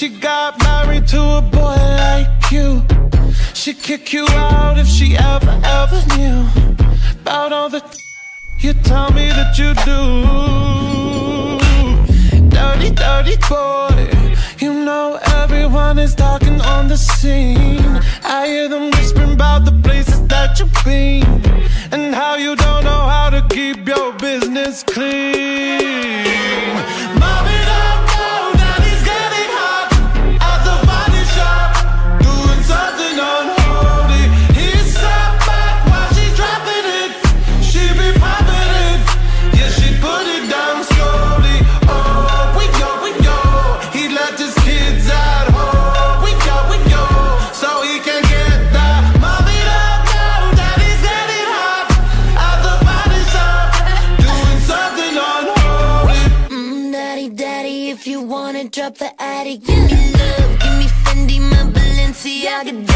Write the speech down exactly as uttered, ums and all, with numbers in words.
she got married to a boy like you. She'd kick you out if she ever, ever knew about all the you tell me that you do. Dirty, dirty boy. You know everyone is talking on the scene. I hear them whispering about the places that you've been, and how you don't know how to keep your business clean. Mommy don't know that he's getting hot at the body shop, doing something unholy. He sat back while she's dropping it. She be popping it, yeah, she put it down slowly. Oh, we go, we go. He left his kids at home. We go, we go, so he can get that. Mommy don't know that he's getting hot at the body shop, doing something unholy. Mm, daddy, daddy, if you wanna drop the addy, give me love, give me Fendi, my Balenciaga.